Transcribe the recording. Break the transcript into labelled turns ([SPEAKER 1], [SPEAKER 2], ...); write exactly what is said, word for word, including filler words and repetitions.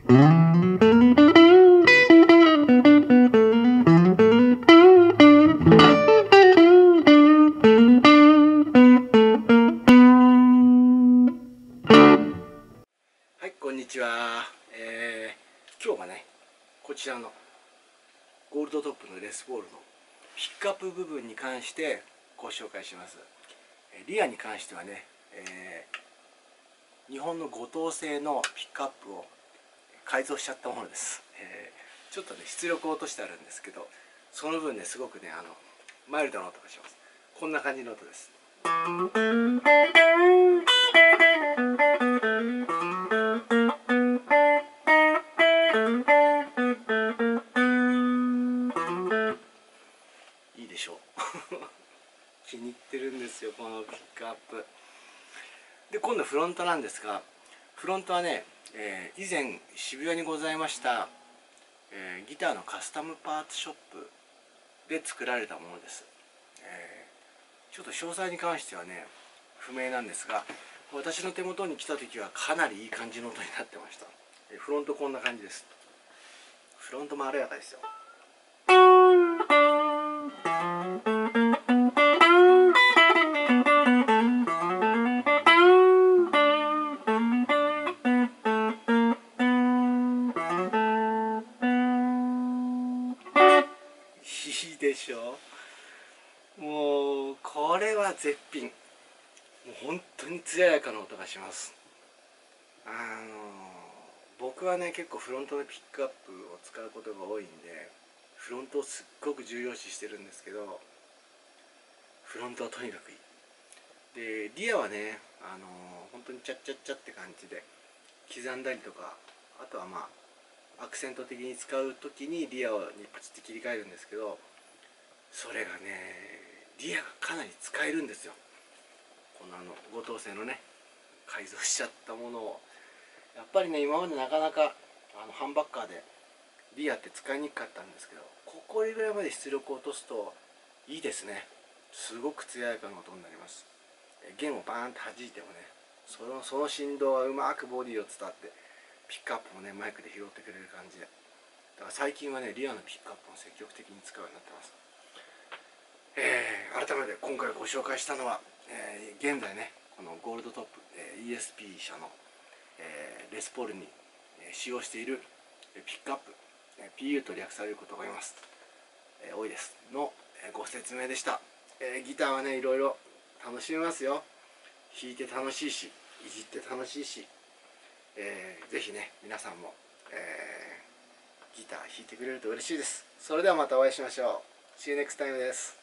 [SPEAKER 1] こんにちは、えー、今日はねこちらのゴールドトップのレスポールのピックアップ部分に関してご紹介します。リアに関してはね、えー、日本の五等製のピックアップを改造しちゃったものです。えー、ちょっとね出力を落としてあるんですけど、その分ねすごくねあのマイルドな音がします。こんな感じの音です。いいでしょう気に入ってるんですよこのピックアップで。今度フロントなんですが、フロントはね、えー、以前渋谷にございました、えー、ギターのカスタムパーツショップで作られたものです。えー、ちょっと詳細に関してはね不明なんですが、私の手元に来た時はかなりいい感じの音になってました。えー、フロントこんな感じです。フロントもまろやかですよ。いいでしょう。もうこれは絶品。もう本当に艶やかな音がします。あの僕はね結構フロントのピックアップを使うことが多いんで、フロントをすっごく重要視してるんですけど、フロントはとにかくいい。でリアはねあの本当にチャッチャッチャって感じで刻んだりとか、あとはまあアクセント的に使う時にリアにパチッて切り替えるんですけど、それがねリアがかなり使えるんですよ。このあの五等製のね改造しちゃったものを、やっぱりね今までなかなかあのハンバッカーでリアって使いにくかったんですけど、ここぐらいまで出力を落とすといいですね。すごく艶やかな音になります。弦をバーンって弾いてもね、そのその振動がうまくボディを伝ってピックアップもねマイクで拾ってくれる感じで、だから最近はねリアのピックアップを積極的に使うようになってます。えー、改めて今回ご紹介したのは、えー、現在ねこのゴールドトップ、えー、イーエスピー 社の、えー、レスポールに、えー、使用しているピックアップ、えー、ピーユー と略されることが多います、えー、多いですの、えー、ご説明でした。えー、ギターはねいろいろ楽しめますよ。弾いて楽しいし、いじって楽しいし、えー、ぜひね皆さんも、えー、ギター弾いてくれると嬉しいです。それではまたお会いしましょう。See you next time です。